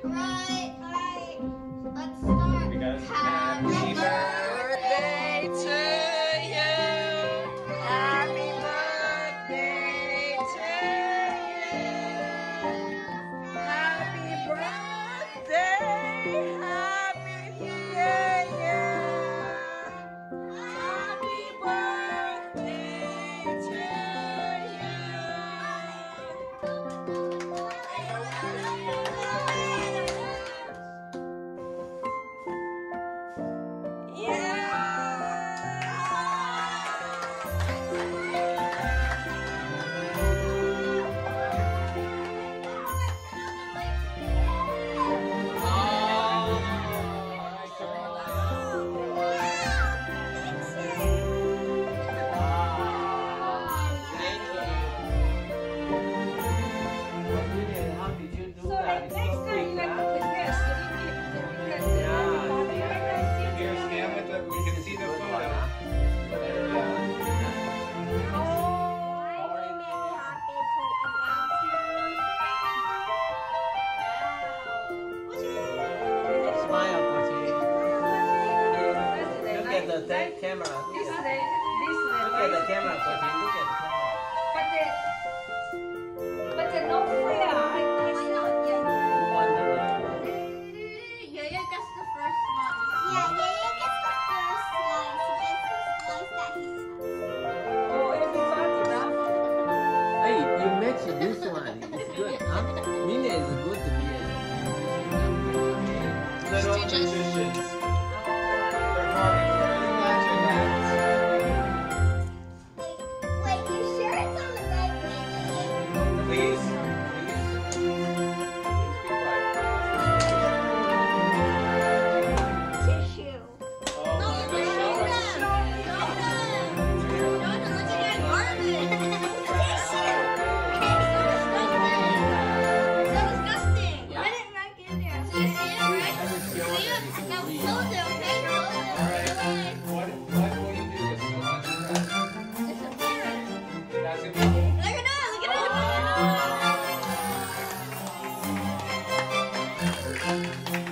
Right. Alright. Let's start. Happy birthday to you. Happy birthday to you. Happy birthday. Happy birthday. Happy birthday to the camera. Look at the camera, Coach. Look at the camera. But they're not fair. Yaya gets the first slice. Yeah, Yaya gets the first slice. He gets the slice that he has. Oh, everybody now. Hey, you match this one. It's good, huh? Mina is good to me. Little magicians. Performing magic acts. Wait, you sure it's on the right way? Please. Tissue. Oh, No, look look at at the Jonah, look at that garbage. Tissue. So disgusting. I didn't like it there. So you see it, right? See it? Now close it, okay? Close it. What will you do with so much stress? Disappear. That's it. Look at that, look at that.